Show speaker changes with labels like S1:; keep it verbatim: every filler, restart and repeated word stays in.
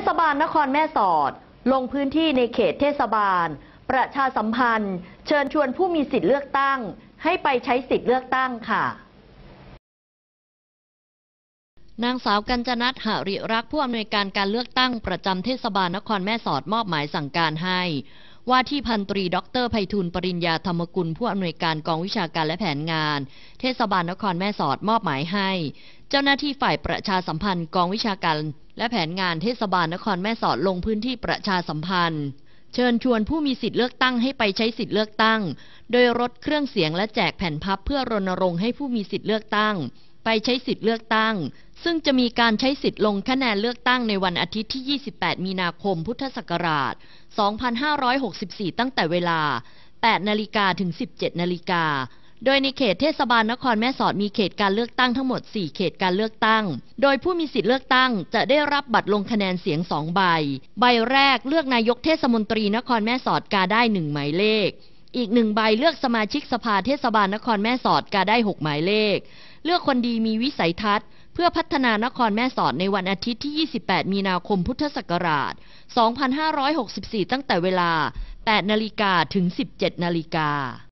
S1: ศบาลนครแม่สอดลงพื้นที่ในเขตเทศบาลประชาสัมพันธ์เชิญชวนผู้มีสิทธิ์เลือกตั้งให้ไปใช้สิทธิ์เลือกตั้งค่ะ
S2: นางสาวกัญจนัท หริรักษ์ผู้อำนวยการการเลือกตั้งประจำเทศบาลนครแม่สอดมอบหมายสั่งการให้ว่าที่พันตรีดร.ไพฑูรย์ปริญญาธรรมกุลผู้อำนวยการกองวิชาการและแผนงานเทศบาลนครแม่สอดมอบหมายให้เจ้าหน้าที่ฝ่ายประชาสัมพันธ์กองวิชาการและแผนงานเทศบาลนครแม่สอดลงพื้นที่ประชาสัมพันธ์เชิญชวนผู้มีสิทธิ์เลือกตั้งให้ไปใช้สิทธิ์เลือกตั้งโดยรถเครื่องเสียงและแจกแผ่นพับเพื่อรณรงค์ให้ผู้มีสิทธิ์เลือกตั้งไปใช้สิทธิ์เลือกตั้งซึ่งจะมีการใช้สิทธิ์ลงคะแนนเลือกตั้งในวันอาทิตย์ที่ยี่สิบแปดมีนาคมพุทธศักราชสองพันห้าร้อยหกสิบสี่ตั้งแต่เวลาแปดนาฬิกาถึงสิบเจ็ดนาฬิกาโดยในเขตเทศบาลนครแม่สอดมีเขตการเลือกตั้งทั้งหมดสี่เขตการเลือกตั้งโดยผู้มีสิทธิ์เลือกตั้งจะได้รับบัตรลงคะแนนเสียงสองใบใบแรกเลือกนายกเทศมนตรีนครแม่สอดกาได้หนึ่งหมายเลขอีกหนึ่งใบเลือกสมาชิกสภาเทศบาลนครแม่สอดกาได้หกหมายเลขเลือกคนดีมีวิสัยทัศน์เพื่อพัฒนานครแม่สอดในวันอาทิตย์ที่ยี่สิบแปดมีนาคมพุทธศักราชสองพันห้าร้อยหกสิบสี่ตั้งแต่เวลาแปดนาฬิกาถึงสิบเจ็ดนาฬิกา